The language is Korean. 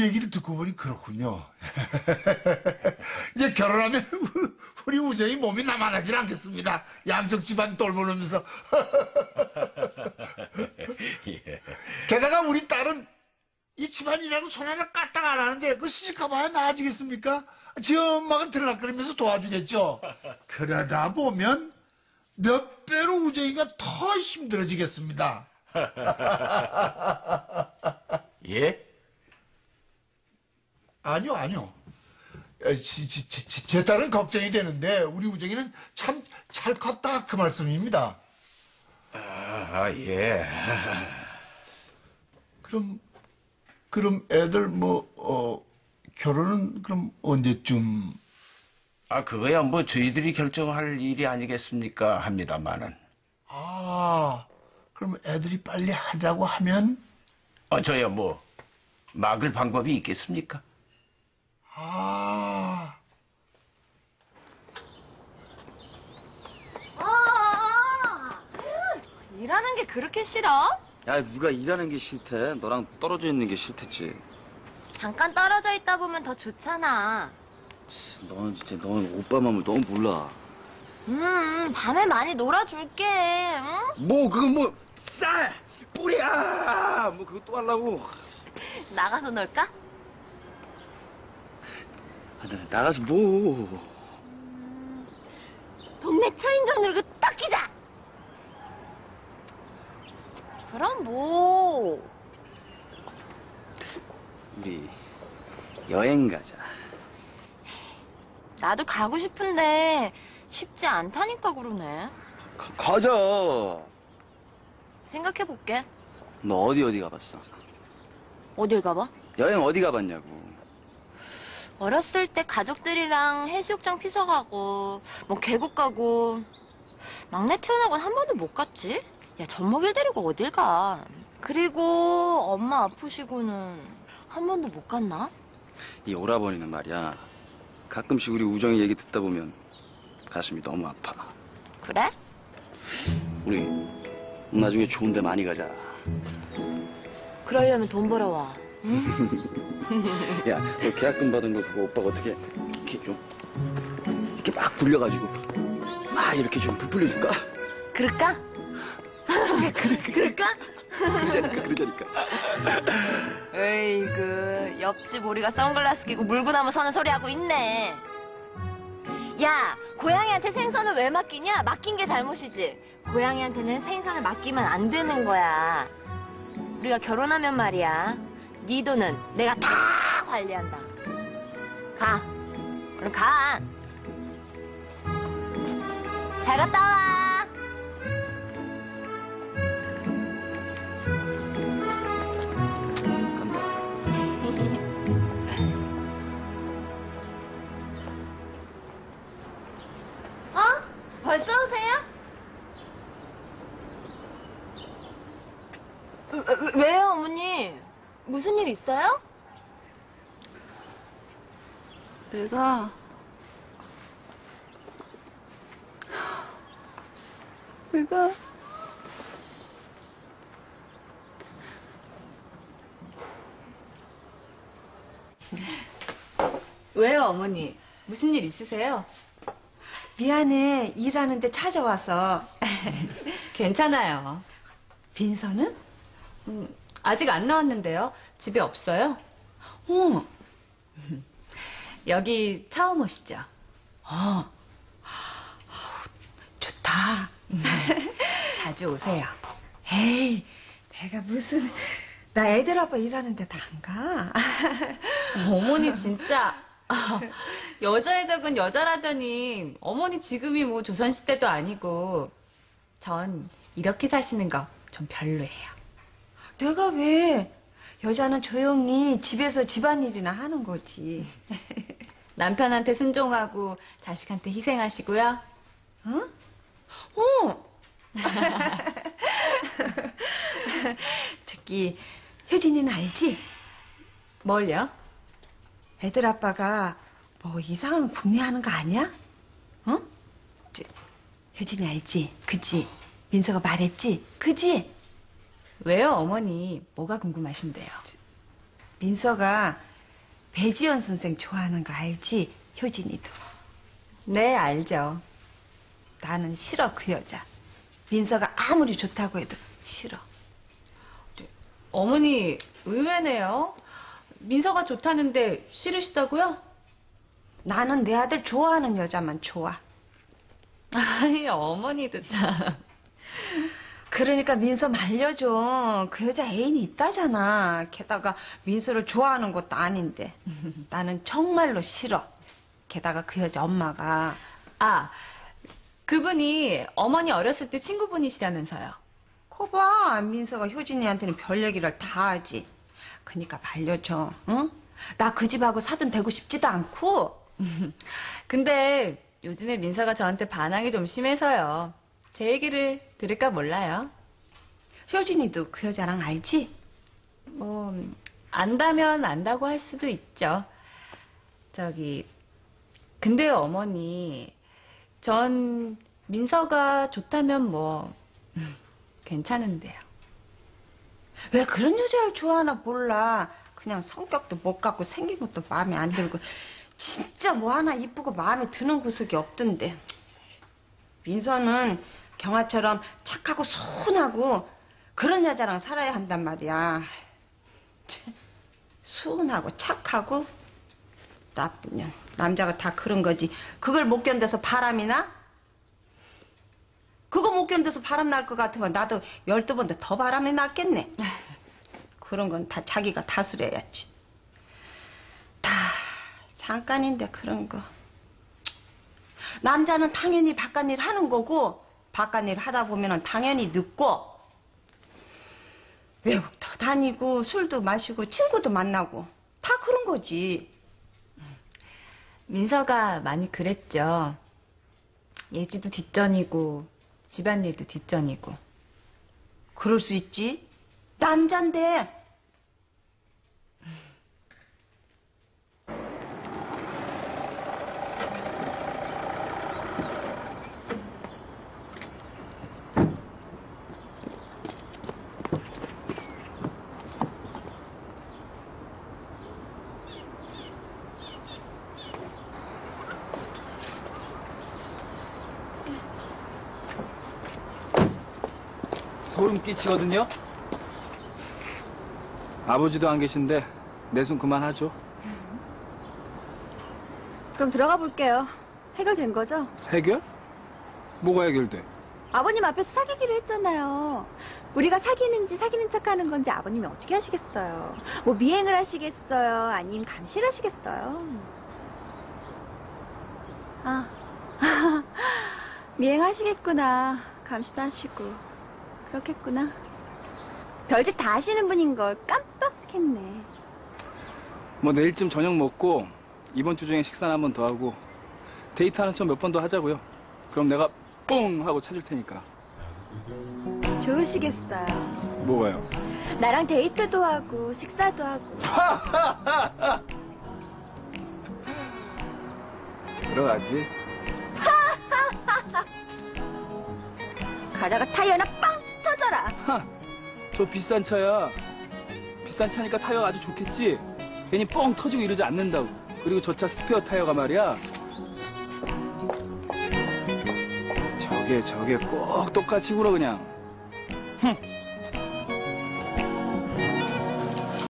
얘기를 듣고 보니 그렇군요. 이제 결혼하면 우리 우정이 몸이 남아나질 않겠습니다. 양쪽 집안 돌보면서. 예. 게다가 우리 딸은 이 집안이라고 손 하나 까딱 안 하는데 그 시집가봐야 나아지겠습니까? 지 엄마가 들락거리면서 도와주겠죠. 그러다 보면 몇 배로 우정이가 더 힘들어지겠습니다. 예? 아니요. 제 딸은 걱정이 되는데 우리 우정이는 참 잘 컸다 그 말씀입니다. 예. 그럼 애들 결혼은 그럼 언제쯤? 그거야 뭐 저희들이 결정할 일이 아니겠습니까? 합니다만은. 그럼 애들이 빨리 하자고 하면? 저야 뭐 막을 방법이 있겠습니까? 일하는 게 그렇게 싫어? 야, 누가 일하는 게 싫대? 너랑 떨어져 있는 게 싫댔지. 잠깐 떨어져 있다 보면 더 좋잖아. 너는 오빠 마음을 너무 몰라. 밤에 많이 놀아줄게, 응? 그건 쌀! 뿌리야! 그거 또 하려고. 나가서 놀까? 나가서 동네 초인종 누르고 떡기자! 그럼 우리 여행 가자. 나도 가고 싶은데 쉽지 않다니까 그러네. 가자. 생각해볼게. 너 어디 가봤어? 어딜 가봐? 여행 어디 가봤냐고. 어렸을 때 가족들이랑 해수욕장 피서 가고 계곡 가고 막내 태어나고 한 번도 못 갔지? 야, 젖먹이를 데리고 어딜 가? 그리고 엄마 아프시고는 한 번도 못 갔나? 이 오라버니는 말이야. 가끔씩 우리 우정이 얘기 듣다 보면 가슴이 너무 아파. 그래? 우리 나중에 좋은 데 많이 가자. 그러려면 돈 벌어와. 야, 너 계약금 받은 거 그거 오빠가 어떻게 이렇게 막 굴려가지고 막 이렇게 좀 부풀려줄까? 그럴까? 그럴까? 그러자니까. 에이그, 옆집 오리가 선글라스 끼고 물구나무 서는 소리 하고 있네. 야, 고양이한테 생선을 왜 맡기냐? 맡긴 게 잘못이지. 고양이한테는 생선을 맡기면 안 되는 거야. 우리가 결혼하면 말이야, 네 돈은 내가 다 관리한다. 가. 얼른 가. 잘 갔다 와. 간다. 벌써 오세요? 왜요, 어머니? 무슨 일 있어요? 내가 왜요, 어머니? 무슨 일 있으세요? 미안해. 일하는데 찾아와서. 괜찮아요. 빈서는? 아직 안 나왔는데요. 집에 없어요? 어. 여기 처음 오시죠? 좋다. 자주 오세요. 에이, 내가 무슨, 나 애들 아빠 일하는데 다 안 가. 어머니 진짜 여자의 적은 여자라더니 어머니 지금이 뭐 조선시대도 아니고 전 이렇게 사시는 거 좀 별로예요. 내가 왜? 여자는 조용히 집에서 집안일이나 하는 거지. 남편한테 순종하고 자식한테 희생하시고요. 응? 어. 저기 효진이는 알지? 뭘요? 애들 아빠가 뭐 이상한 궁리하는 거 아니야? 어? 효진이 알지? 그치? 민서가 말했지? 그치? 왜요, 어머니? 뭐가 궁금하신데요? 민서가 배지연 선생 좋아하는 거 알지? 효진이도. 네, 알죠. 나는 싫어, 그 여자. 민서가 아무리 좋다고 해도 싫어. 어머니, 의외네요. 민서가 좋다는데 싫으시다고요? 나는 내 아들 좋아하는 여자만 좋아. 아이, 어머니도 참. 그러니까 민서 말려줘. 그 여자 애인이 있다잖아. 게다가 민서를 좋아하는 것도 아닌데. 나는 정말로 싫어. 게다가 그 여자 엄마가. 아, 그분이 어머니 어렸을 때 친구분이시라면서요. 거봐, 민서가 효진이한테는 별 얘기를 다 하지. 그러니까 말려줘, 응? 나 그 집하고 사돈 되고 싶지도 않고. 근데 요즘에 민서가 저한테 반항이 좀 심해서요. 제 얘기를 들을까 몰라요. 효진이도 그 여자랑 알지? 뭐, 안다면 안다고 할 수도 있죠. 근데요, 어머니. 전 민서가 좋다면 뭐, 괜찮은데요. 왜 그런 여자를 좋아하나 몰라. 그냥 성격도 못 갖고 생긴 것도 마음에 안 들고. 진짜 뭐 하나 이쁘고 마음에 드는 구석이 없던데. 민서는 경아처럼 착하고 순하고 그런 여자랑 살아야 한단 말이야. 참, 순하고 착하고 나쁜 년. 남자가 다 그런 거지. 그걸 못 견뎌서 바람이 나? 그거 못 견뎌서 바람 날 것 같으면 나도 12번 더 바람이 났겠네. 그런 건 다 자기가 다스려야지. 다 잠깐인데 그런 거. 남자는 당연히 바깥일 하는 거고 바깥일 하다 보면 당연히 늙고 외국도 다니고 술도 마시고 친구도 만나고 다 그런 거지. 민서가 많이 그랬죠. 예지도 뒷전이고 집안일도 뒷전이고. 그럴 수 있지. 남잔데. 소름 끼치거든요. 아버지도 안 계신데 내숭 그만하죠. 그럼 들어가 볼게요. 해결된 거죠? 해결? 뭐가 해결돼? 아버님 앞에서 사귀기로 했잖아요. 우리가 사귀는지 사귀는 척하는 건지 아버님이 어떻게 하시겠어요? 뭐 미행을 하시겠어요? 아니면 감시를 하시겠어요? 아, 미행하시겠구나. 감시도 하시고. 그렇겠구나. 별짓 다 하시는 분인 걸 깜빡했네. 뭐 내일쯤 저녁 먹고 이번 주 중에 식사나 한 번 더 하고 데이트하는 척 몇 번 더 하자고요. 그럼 내가 뽕 하고 찾을 테니까. 좋으시겠어요. 뭐가요? 나랑 데이트도 하고 식사도 하고. 들어가지. 가다가 타이어 하나 빵 터져라. 저 비싼 차야. 비싼 차니까 타이어가 아주 좋겠지? 괜히 뻥 터지고 이러지 않는다고. 그리고 저 차 스페어 타이어가 말이야. 저게 꼭 똑같이 굴어 그냥.